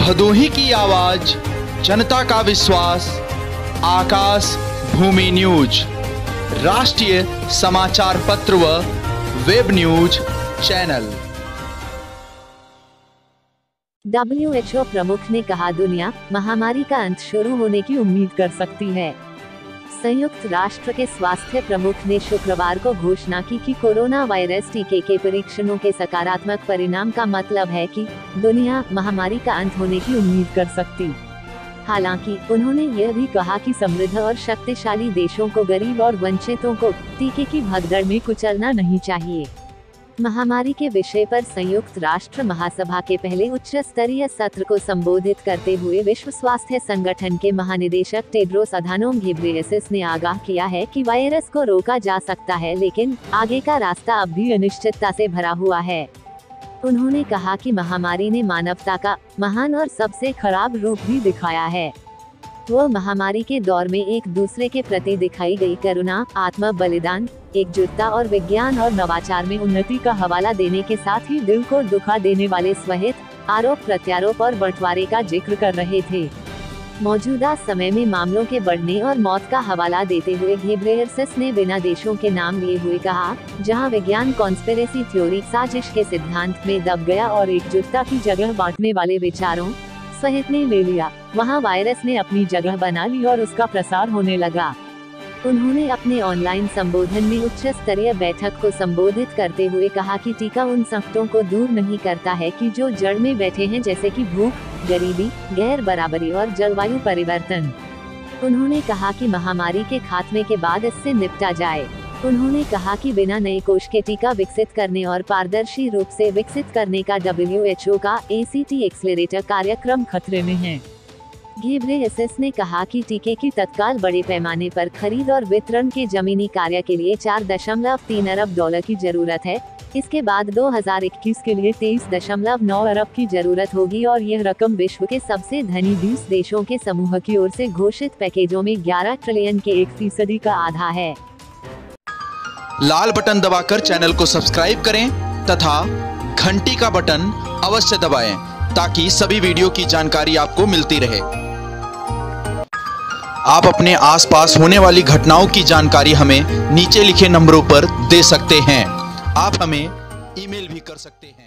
भदोही की आवाज, जनता का विश्वास, आकाश भूमि न्यूज, राष्ट्रीय समाचार पत्र व वेब न्यूज चैनल। WHO प्रमुख ने कहा, दुनिया महामारी का अंत शुरू होने की उम्मीद कर सकती है। संयुक्त राष्ट्र के स्वास्थ्य प्रमुख ने शुक्रवार को घोषणा की कि कोरोना वायरस टीके के परीक्षणों के सकारात्मक परिणाम का मतलब है कि दुनिया महामारी का अंत होने की उम्मीद कर सकती। हालांकि उन्होंने यह भी कहा कि समृद्ध और शक्तिशाली देशों को गरीब और वंचितों को टीके की भगदड़ में कुचलना नहीं चाहिए। महामारी के विषय पर संयुक्त राष्ट्र महासभा के पहले उच्च स्तरीय सत्र को संबोधित करते हुए विश्व स्वास्थ्य संगठन के महानिदेशक टेड्रोस अधानोम घेब्रेयेसस ने आगाह किया है कि वायरस को रोका जा सकता है, लेकिन आगे का रास्ता अब भी अनिश्चितता से भरा हुआ है। उन्होंने कहा कि महामारी ने मानवता का महान और सबसे खराब रूप भी दिखाया है। वो महामारी के दौर में एक दूसरे के प्रति दिखाई गई करुणा, आत्म बलिदान, एकजुटता और विज्ञान और नवाचार में उन्नति का हवाला देने के साथ ही दिल को दुखा देने वाले स्वहित, आरोप प्रत्यारोप और बंटवारे का जिक्र कर रहे थे। मौजूदा समय में मामलों के बढ़ने और मौत का हवाला देते हुए घेब्रेयेसस ने बिना देशों के नाम लिए हुए कहा, जहां विज्ञान कॉन्स्पिरेसी थ्योरी साजिश के सिद्धांत में दब गया और एकजुटता की जगह बांटने वाले विचारों स्वहित ने ले लिया, वहां वायरस ने अपनी जगह बना ली और उसका प्रसार होने लगा। उन्होंने अपने ऑनलाइन संबोधन में उच्च स्तरीय बैठक को संबोधित करते हुए कहा कि टीका उन संकटों को दूर नहीं करता है कि जो जड़ में बैठे हैं, जैसे कि भूख, गरीबी, गैर बराबरी और जलवायु परिवर्तन। उन्होंने कहा कि महामारी के खात्मे के बाद इससे निपटा जाए। उन्होंने कहा कि बिना नए कोष के टीका विकसित करने और पारदर्शी रूप से विकसित करने का WHO का ACT एक्सेलरेटर कार्यक्रम खतरे में है। घेब्रेयेसस ने कहा कि टीके की तत्काल बड़े पैमाने पर खरीद और वितरण के जमीनी कार्य के लिए $4.3 अरब की जरूरत है। इसके बाद 2021 के लिए 23.9 अरब की जरूरत होगी और यह रकम विश्व के सबसे धनी 20 देशों के समूह की ओर से घोषित पैकेजों में 11 ट्रिलियन के 1% का आधा है। लाल बटन दबाकर चैनल को सब्सक्राइब करें तथा घंटी का बटन अवश्य दबाएं ताकि सभी वीडियो की जानकारी आपको मिलती रहे। आप अपने आसपास होने वाली घटनाओं की जानकारी हमें नीचे लिखे नंबरों पर दे सकते हैं। आप हमें ईमेल भी कर सकते हैं।